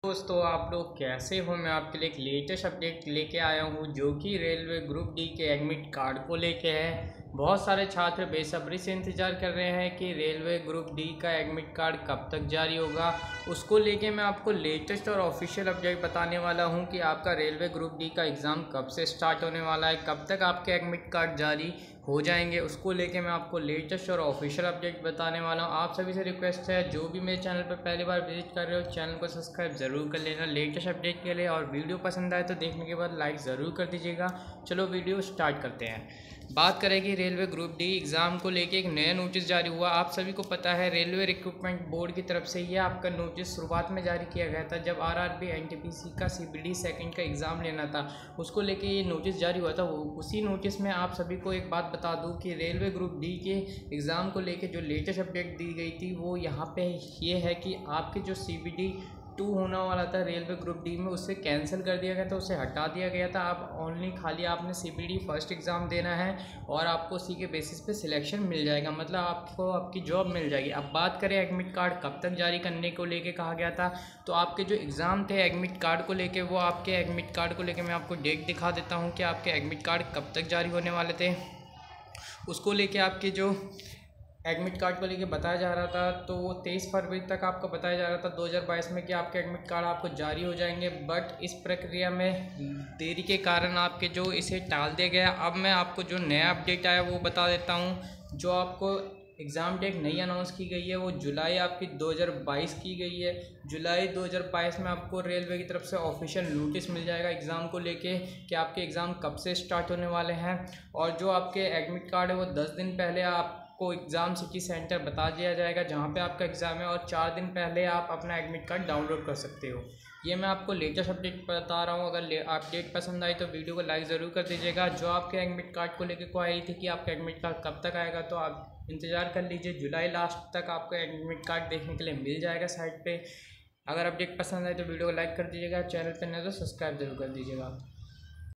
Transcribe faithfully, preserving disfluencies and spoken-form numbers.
दोस्तों, आप लोग कैसे हो। मैं आपके लिए एक लेटेस्ट अपडेट लेके आया हूँ जो कि रेलवे ग्रुप डी के एडमिट कार्ड को लेके है। बहुत सारे छात्र बेसब्री से इंतज़ार कर रहे हैं कि रेलवे ग्रुप डी का एडमिट कार्ड कब तक जारी होगा। उसको लेके मैं आपको लेटेस्ट और ऑफिशियल अपडेट बताने वाला हूँ कि आपका रेलवे ग्रुप डी का एग्ज़ाम कब से स्टार्ट होने वाला है, कब तक आपके एडमिट कार्ड जारी हो जाएंगे। उसको लेके मैं आपको लेटेस्ट और ऑफिशियल अपडेट बताने वाला हूँ। आप सभी से रिक्वेस्ट है, जो भी मेरे चैनल पर पहली बार विजिट कर रहे हो, चैनल को सब्सक्राइब ज़रूर कर लेना लेटेस्ट अपडेट के लिए, और वीडियो पसंद आए तो देखने के बाद लाइक ज़रूर कर दीजिएगा। चलो वीडियो स्टार्ट करते हैं। बात करेंगे रेलवे ग्रुप डी एग्ज़ाम को लेके एक नया नोटिस जारी हुआ। आप सभी को पता है, रेलवे रिक्रूटमेंट बोर्ड की तरफ से यह आपका नोटिस शुरुआत में जारी किया गया था जब आरआरबी एनटीपीसी का सीबीडी सेकंड का एग्ज़ाम लेना था। उसको लेके ये नोटिस जारी हुआ था। वो उसी नोटिस में आप सभी को एक बात बता दूं कि रेलवे ग्रुप डी के एग्ज़ाम को लेके जो लेटेस्ट अपडेट दी गई थी वो यहाँ पे ये है कि आपके जो सीबीडी टू होने वाला था रेलवे ग्रुप डी में, उससे कैंसिल कर दिया गया था, उसे हटा दिया गया था। आप ओनली खाली आपने सीबीडी फर्स्ट एग्ज़ाम देना है और आपको उसी के बेसिस पे सिलेक्शन मिल जाएगा, मतलब आपको आपकी जॉब मिल जाएगी। अब बात करें एडमिट कार्ड कब तक जारी करने को लेके कहा गया था, तो आपके जो एग्ज़ाम थे एडमिट कार्ड को लेके, वो आपके एडमिट कार्ड को लेके मैं आपको डेट दिखा देता हूँ कि आपके एडमिट कार्ड कब तक जारी होने वाले थे। उसको लेके आपके जो एडमिट कार्ड को लेके बताया जा रहा था, तो वो तेईस फरवरी तक आपको बताया जा रहा था दो हज़ार बाईस में कि आपके एडमिट कार्ड आपको जारी हो जाएंगे। बट इस प्रक्रिया में देरी के कारण आपके जो इसे टाल दिया गया। अब मैं आपको जो नया अपडेट आया वो बता देता हूँ। जो आपको एग्ज़ाम डेट नई अनाउंस की गई है वो जुलाई आपकी दो हज़ार बाईस की गई है। जुलाई दो हज़ार बाईस में आपको रेलवे की तरफ से ऑफिशियल नोटिस मिल जाएगा एग्ज़ाम को लेके कि आपके एग्ज़ाम कब से स्टार्ट होने वाले हैं। और जो आपके एडमिट कार्ड है वो दस दिन पहले आप को एग्ज़ाम सिटी सेंटर बता दिया जाएगा जहाँ पे आपका एग्ज़ाम है, और चार दिन पहले आप अपना एडमिट कार्ड डाउनलोड कर सकते हो। ये मैं आपको लेटेस्ट अपडेट बता रहा हूँ। अगर अपडेट पसंद आई तो वीडियो को लाइक ज़रूर कर दीजिएगा। जो आपके एडमिट कार्ड को लेकर क्वारी थी कि आपका एडमिट कार्ड कब तक आएगा, तो आप इंतज़ार कर लीजिए, जुलाई लास्ट तक आपका एडमिट कार्ड देखने के लिए मिल जाएगा साइट पर। अगर अपडेट पसंद आए तो वीडियो को लाइक कर दीजिएगा, चैनल पर नहीं तो सब्सक्राइब जरूर कर दीजिएगा।